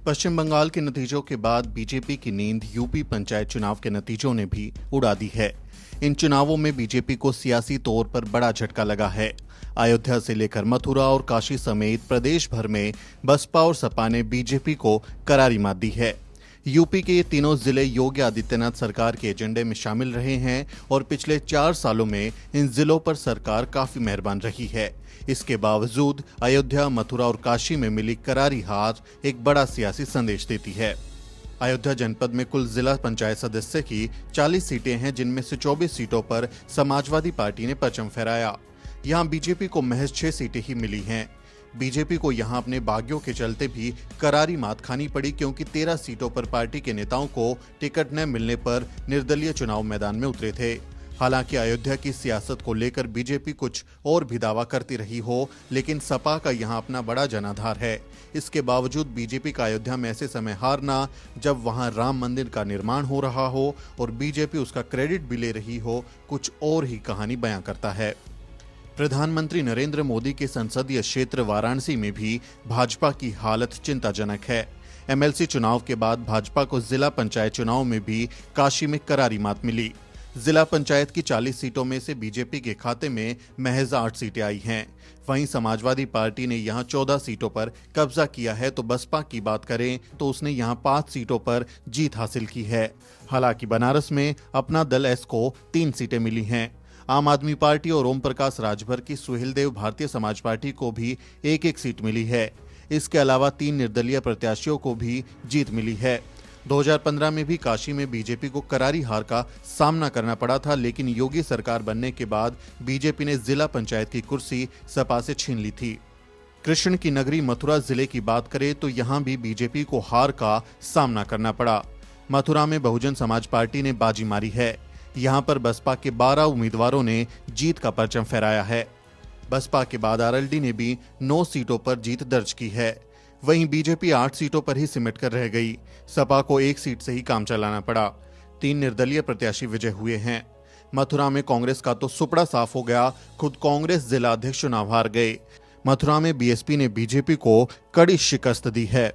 पश्चिम बंगाल के नतीजों के बाद बीजेपी की नींद यूपी पंचायत चुनाव के नतीजों ने भी उड़ा दी है। इन चुनावों में बीजेपी को सियासी तौर पर बड़ा झटका लगा है। अयोध्या से लेकर मथुरा और काशी समेत प्रदेश भर में बसपा और सपा ने बीजेपी को करारी मात दी है। यूपी के ये तीनों जिले योगी आदित्यनाथ सरकार के एजेंडे में शामिल रहे हैं और पिछले 4 सालों में इन जिलों पर सरकार काफी मेहरबान रही है। इसके बावजूद अयोध्या, मथुरा और काशी में मिली करारी हार एक बड़ा सियासी संदेश देती है। अयोध्या जनपद में कुल जिला पंचायत सदस्य की 40 सीटें हैं, जिनमें से 24 सीटों पर समाजवादी पार्टी ने परचम फहराया। यहां बीजेपी को महज 6 सीटें ही मिली हैं। बीजेपी को यहां अपने बागियों के चलते भी करारी मात खानी पड़ी, क्योंकि 13 सीटों पर पार्टी के नेताओं को टिकट न मिलने पर निर्दलीय चुनाव मैदान में उतरे थे। हालांकि अयोध्या की सियासत को लेकर बीजेपी कुछ और भी दावा करती रही हो, लेकिन सपा का यहां अपना बड़ा जनाधार है। इसके बावजूद बीजेपी का अयोध्या में ऐसे समय हारना, जब वहां राम मंदिर का निर्माण हो रहा हो और बीजेपी उसका क्रेडिट भी ले रही हो, कुछ और ही कहानी बयां करता है। प्रधानमंत्री नरेंद्र मोदी के संसदीय क्षेत्र वाराणसी में भी भाजपा की हालत चिंताजनक है। एमएलसी चुनाव के बाद भाजपा को जिला पंचायत चुनाव में भी काशी में करारी मात मिली। जिला पंचायत की 40 सीटों में से बीजेपी के खाते में महज 8 सीटें आई हैं। वहीं समाजवादी पार्टी ने यहां 14 सीटों पर कब्जा किया है, तो बसपा की बात करें तो उसने यहां 5 सीटों पर जीत हासिल की है। हालांकि बनारस में अपना दल एस को 3 सीटें मिली हैं। आम आदमी पार्टी और ओम प्रकाश राजभर की सुहेलदेव भारतीय समाज पार्टी को भी 1-1 सीट मिली है। इसके अलावा 3 निर्दलीय प्रत्याशियों को भी जीत मिली है। 2015 में भी काशी में बीजेपी को करारी हार का सामना करना पड़ा था, लेकिन योगी सरकार बनने के बाद बीजेपी ने जिला पंचायत की कुर्सी सपा से छीन ली थी। कृष्ण की नगरी मथुरा जिले की बात करें तो यहां भी बीजेपी को हार का सामना करना पड़ा। मथुरा में बहुजन समाज पार्टी ने बाजी मारी है। यहां पर बसपा के 12 उम्मीदवारों ने जीत का परचम फहराया है। बसपा के बाद आरएलडी ने भी 9 सीटों पर जीत दर्ज की है। वहीं बीजेपी 8 सीटों पर ही सिमट कर रह गई। सपा को 1 सीट से ही काम चलाना पड़ा। 3 निर्दलीय प्रत्याशी विजय हुए हैं। मथुरा में कांग्रेस का तो सुपड़ा साफ हो गया, खुद कांग्रेस जिला अध्यक्ष चुनाव हार गए। मथुरा में बीएसपी ने बीजेपी को कड़ी शिकस्त दी है।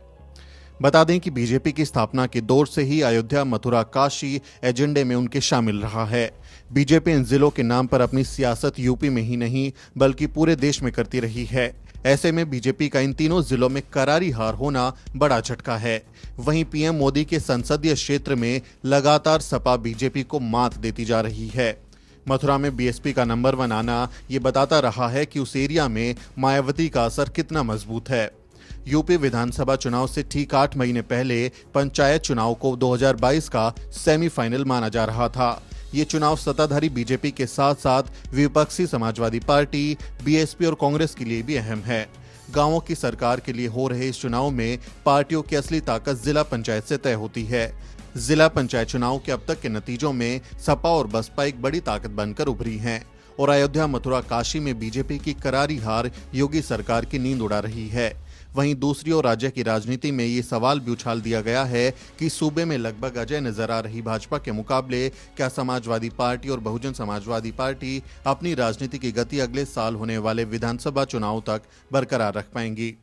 बता दें कि बीजेपी की स्थापना के दौर से ही अयोध्या, मथुरा, काशी एजेंडे में उनके शामिल रहा है। बीजेपी इन जिलों के नाम पर अपनी सियासत यूपी में ही नहीं बल्कि पूरे देश में करती रही है। ऐसे में बीजेपी का इन तीनों जिलों में करारी हार होना बड़ा झटका है। वहीं पीएम मोदी के संसदीय क्षेत्र में लगातार सपा बीजेपी को मात देती जा रही है। मथुरा में बीएसपी का नंबर 1 आना ये बताता रहा है कि उस एरिया में मायावती का असर कितना मजबूत है। यूपी विधानसभा चुनाव से ठीक 8 महीने पहले पंचायत चुनाव को 2022 का सेमीफाइनल माना जा रहा था। ये चुनाव सत्ताधारी बीजेपी के साथ साथ विपक्षी समाजवादी पार्टी, बीएसपी और कांग्रेस के लिए भी अहम है। गांवों की सरकार के लिए हो रहे इस चुनाव में पार्टियों की असली ताकत जिला पंचायत से तय होती है। जिला पंचायत चुनाव के अब तक के नतीजों में सपा और बसपा एक बड़ी ताकत बनकर उभरी हैं और अयोध्या, मथुरा, काशी में बीजेपी की करारी हार योगी सरकार की नींद उड़ा रही है। वहीं दूसरी ओर राज्य की राजनीति में ये सवाल भी उछाल दिया गया है कि सूबे में लगभग अजय नजर आ रही भाजपा के मुकाबले क्या समाजवादी पार्टी और बहुजन समाजवादी पार्टी अपनी राजनीति की गति अगले साल होने वाले विधानसभा चुनाव तक बरकरार रख पाएंगी।